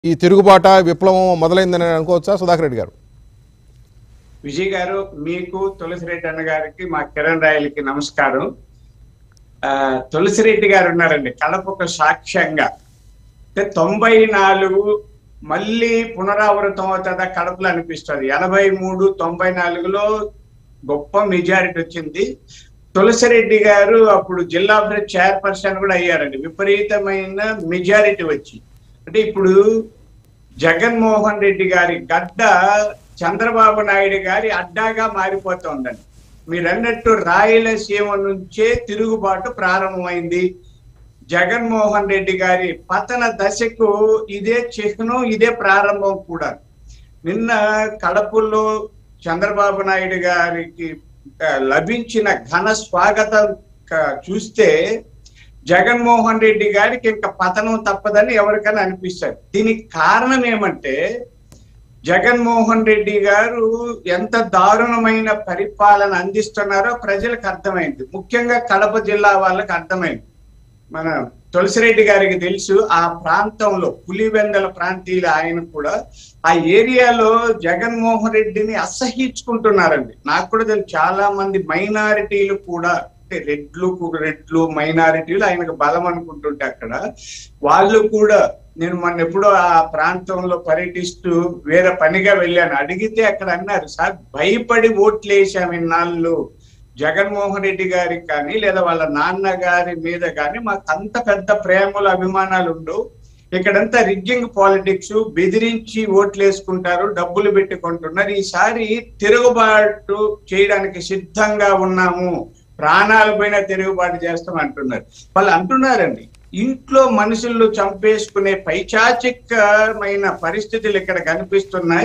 ఈ తిరుగుబాట విప్లవం మొదలైందని అనుకోవచ్చా సుధాకర్ రెడ్డి గారు? విజయ్ గారు, మీకు తులసిరెడ్డి అన్న గారికి, మా కిరణ్ రాయలకి నమస్కారం. తులసిరెడ్డి గారు ఉన్నారండి కడపకు సాక్ష్యంగా. 94 మళ్ళీ పునరావృతం అవుతుందా కడపలో అనిపిస్తుంది. 83, 94లో గొప్ప మెజారిటీ వచ్చింది. తులసిరెడ్డి గారు అప్పుడు జిల్లా పరిషత్ చైర్పర్సన్ కూడా అయ్యారండి, విపరీతమైన మెజారిటీ వచ్చి. అంటే ఇప్పుడు జగన్మోహన్ రెడ్డి గారి గడ్డ చంద్రబాబు నాయుడు గారి అడ్డాగా మారిపోతుందండి. మీరన్నట్టు రాయలసీమ నుంచే తిరుగుబాటు ప్రారంభమైంది. జగన్మోహన్ రెడ్డి గారి పతన దశకు ఇదే చిహ్నం, ఇదే ప్రారంభం కూడా. నిన్న కడపలో చంద్రబాబు నాయుడు గారికి లభించిన ఘన స్వాగతం చూస్తే జగన్మోహన్ రెడ్డి గారికి ఇంకా పతనం తప్పదని ఎవరికైనా అనిపిస్తుంది. దీనికి కారణం ఏమంటే జగన్మోహన్ రెడ్డి గారు ఎంత దారుణమైన పరిపాలన అందిస్తున్నారో ప్రజలకు అర్థమైంది. ముఖ్యంగా కడప జిల్లా వాళ్ళకి అర్థమైంది. మన తులసిరెడ్డి గారికి తెలుసు, ఆ ప్రాంతంలో పులివెందల ప్రాంతీయులు ఆయన కూడా ఆ ఏరియాలో జగన్మోహన్ రెడ్డిని అసహించుకుంటున్నారండి. నాకు కూడా తెలుసు, చాలా మంది మైనారిటీలు కూడా, అంటే రెడ్లు మైనారిటీలు ఆయనకు బలం అనుకుంటుంటే అక్కడ వాళ్ళు కూడా, నేను మొన్న ఎప్పుడో ఆ ప్రాంతంలో పర్యటిస్తూ వేరే పనిగా వెళ్ళాను, అడిగితే అక్కడ అన్నారు, సార్ భయపడి ఓట్లు వేసాం ఇన్నాళ్ళు జగన్మోహన్ రెడ్డి గారికి కానీ లేదా వాళ్ళ నాన్నగారి మీద కానీ మాకు అంత పెద్ద ప్రేమలు అభిమానాలు ఉండవు. ఇక్కడంతా రిగ్గింగ్ పాలిటిక్స్, బెదిరించి ఓట్లు వేసుకుంటారు, డబ్బులు పెట్టుకుంటున్నారు. ఈసారి తిరుగుబాటు చేయడానికి సిద్ధంగా ఉన్నాము, ప్రాణాలు పైన తిరుగుబాటు చేస్తాం అంటున్నారు. వాళ్ళు అంటున్నారండి, ఇంట్లో మనుషులు చంపేసుకునే పైచాచికమైన పరిస్థితులు ఇక్కడ కనిపిస్తున్నాయి.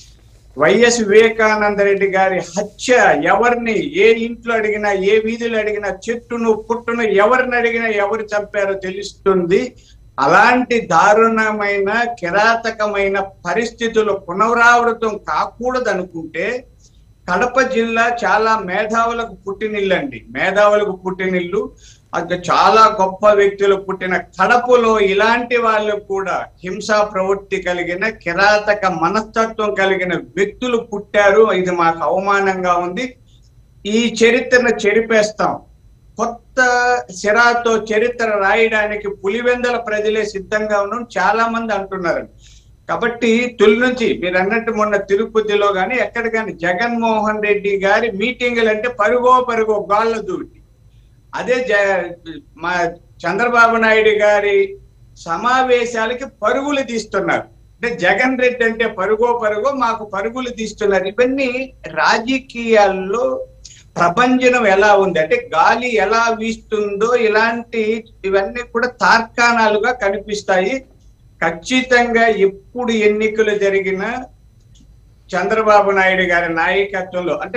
వైఎస్ వివేకానంద రెడ్డి గారి హత్య ఎవరిని, ఏ ఇంట్లో అడిగినా, ఏ వీధులు అడిగినా, చెట్టును పుట్టును ఎవరిని అడిగినా ఎవరు చంపారో తెలుస్తుంది. అలాంటి దారుణమైన కిరాతకమైన పరిస్థితులు పునరావృతం కాకూడదు అనుకుంటే కడప జిల్లా చాలా మేధావులకు పుట్టినిల్లండి, మేధావులకు పుట్టినిల్లు. అది చాలా గొప్ప వ్యక్తులు పుట్టిన కడపలో ఇలాంటి వాళ్ళు కూడా హింసా ప్రవృత్తి కలిగిన, కిరాతక మనస్తత్వం కలిగిన వ్యక్తులు పుట్టారు. ఇది మాకు అవమానంగా ఉంది. ఈ చరిత్రను చెరిపేస్తాం, కొత్త సిరాతో చరిత్ర రాయడానికి పులివెందల ప్రజలే సిద్ధంగా ఉన్నాం చాలా మంది అంటున్నారు. కాబట్టి తొలి నుంచి మీరు అన్నట్టు మొన్న తిరుపతిలో కానీ ఎక్కడ కానీ జగన్మోహన్ రెడ్డి గారి మీటింగులు అంటే పరుగో గాళ్ళ దూటి. అదే మా చంద్రబాబు నాయుడు గారి సమావేశాలకి పరుగులు తీస్తున్నారు. అంటే జగన్ రెడ్డి అంటే పరుగో మాకు పరుగులు తీస్తున్నారు. ఇవన్నీ రాజకీయాల్లో ప్రభంజనం ఎలా ఉంది అంటే గాలి ఎలా వీస్తుందో ఇవన్నీ కూడా తార్కాణాలుగా కనిపిస్తాయి. ఖచ్చితంగా ఎప్పుడు ఎన్నికలు జరిగినా చంద్రబాబు నాయుడు గారి నాయకత్వంలో, అంటే